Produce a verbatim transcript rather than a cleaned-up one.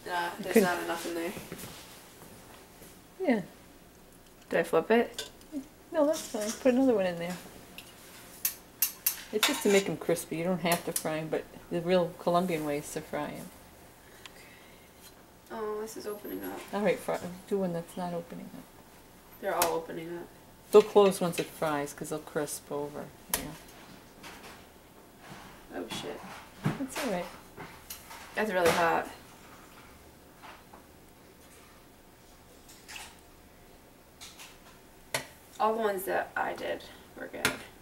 Nah, there's Could- not enough in there. Yeah. Did I flip it? No, that's fine. Put another one in there. It's just to make them crispy. You don't have to fry them, but the real Colombian way is to fry them. Oh, this is opening up. All right, fry, do one that's not opening up. They're all opening up. They'll close once it fries because they'll crisp over. Yeah, Oh shit. that's all right. That's really hot. All the ones that I did were good.